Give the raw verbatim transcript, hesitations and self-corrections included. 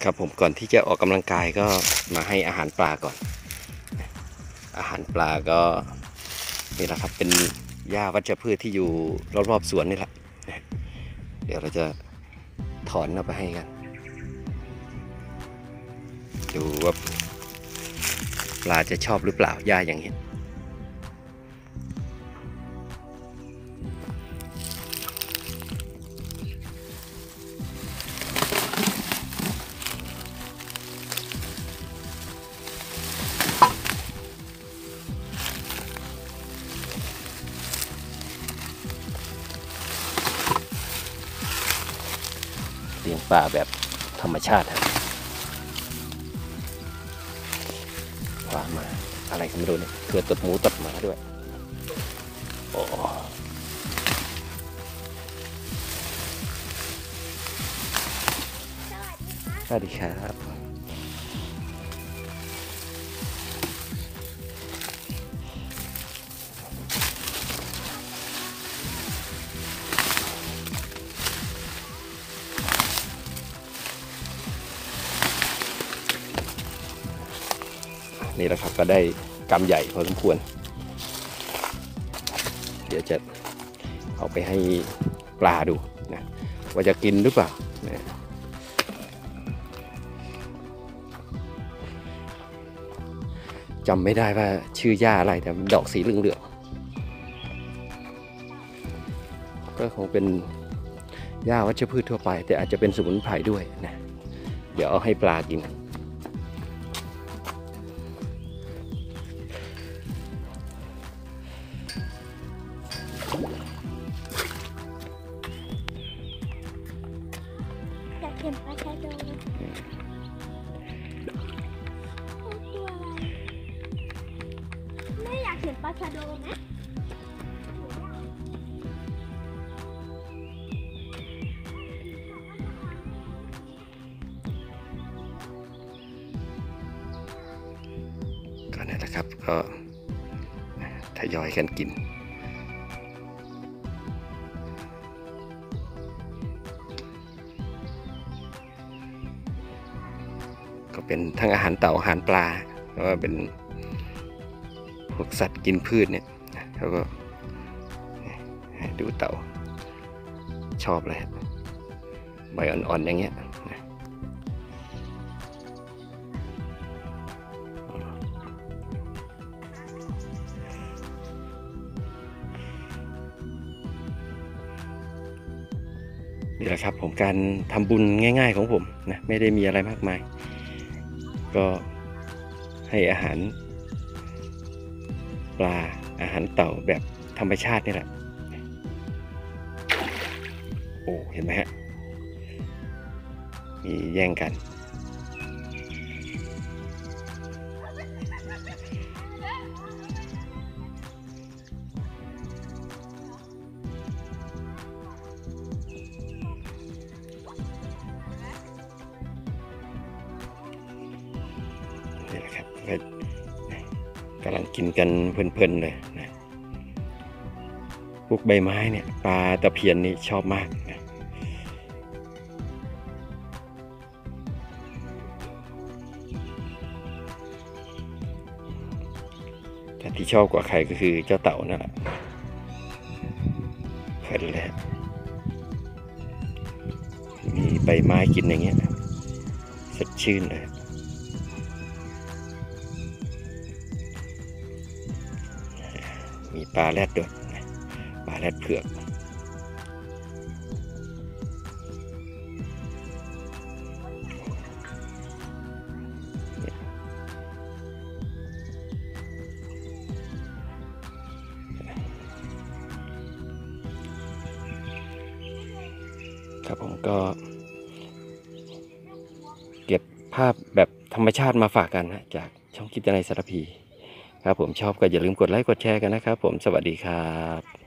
ครับผมก่อนที่จะออกกำลังกายก็มาให้อาหารปลาก่อนอาหารปลาก็นี่แหละครับเป็นหญ้าวัชพืชที่อยู่รอบๆสวนนี่แหละเดี๋ยวเราจะถอนเอาไปให้กันดูว่าปลาจะชอบหรือเปล่าหญ้าอย่างนี้เลี้ยงปลาแบบธรรมชาติครับปลามาอะไรก็ไม่รู้เนี่ยเพื่อตดหมูตดหมาด้วยโอ้สวัสดีครับนี่แหละครับก็ได้กำใหญ่พอสมควรเดี๋ยวจะเอาไปให้ปลาดูนะว่าจะกินหรือเปล่านะจำไม่ได้ว่าชื่อหญ้าอะไรแต่ดอกสีเหลืองๆก็คงเป็นหญ้าวัชพืชทั่วไปแต่อาจจะเป็นสมุนไพรด้วยนะเดี๋ยวเอาให้ปลากินอยากเห็นปลาชะโดตัวอะไรแม่อยากเห็นปลาชะโดไหมก็นั่นแหละครับก็ทยอยกันกินก็เป็นทั้งอาหารเต่าอาหารปลาเพราะว่าเป็นพวกสัตว์กินพืชเนี่ยเขาก็ดูเต่าชอบเลยใบอ่อนๆอย่างเงี้ยนี่แหละครับผมการทำบุญง่ายๆของผมนะไม่ได้มีอะไรมากมายก็ให้อาหารปลาอาหารเต่าแบบธรรมชาตินี่แหละโอ้เห็นไหมฮะมีแย่งกันนี่แหละครับกำลังกินกันเพลินๆเลยนะพวกใบไม้เนี่ยปลาตะเพียนนี่ชอบมากนะแต่ที่ชอบกว่าใครก็คือเจ้าเต่านั่นแหละเพลินเลยมีใบไม้กินอย่างเงี้ยสดชื่นเลยมีปลาแรดด้วยปลาแรดเผือกครับผมก็เก็บภาพแบบธรรมชาติมาฝากกันนะจากช่องคิดในสารพีครับผมชอบก็อย่าลืมกดไลค์กดแชร์กันนะครับผมสวัสดีครับ